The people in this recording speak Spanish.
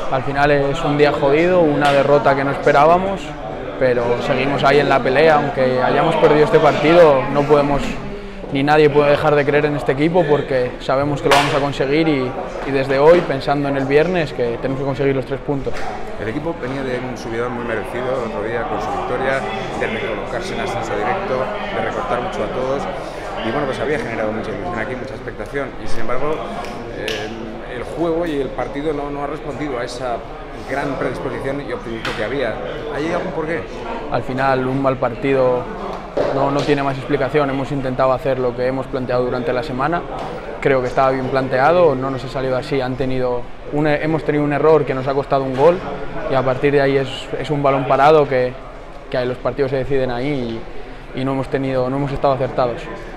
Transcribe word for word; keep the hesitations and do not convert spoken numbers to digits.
Al final es un día jodido, una derrota que no esperábamos, pero seguimos ahí en la pelea. Aunque hayamos perdido este partido, no podemos, ni nadie puede dejar de creer en este equipo, porque sabemos que lo vamos a conseguir y, y desde hoy, pensando en el viernes, que tenemos que conseguir los tres puntos. El equipo venía de un subidón muy merecido el otro día con su victoria, de recolocarse en ascenso directo, de recortar mucho a todos, y bueno, pues había generado mucha ilusión aquí, mucha expectación, y sin embargo eh, el juego y el partido no, no ha respondido a esa gran predisposición y optimismo que había. ¿Hay algún porqué? Al final, un mal partido no, no tiene más explicación. Hemos intentado hacer lo que hemos planteado durante la semana. Creo que estaba bien planteado, no nos ha salido así. Han tenido un, hemos tenido un error que nos ha costado un gol, y a partir de ahí es, es un balón parado que, que los partidos se deciden ahí, y, y no hemos tenido, no hemos estado acertados.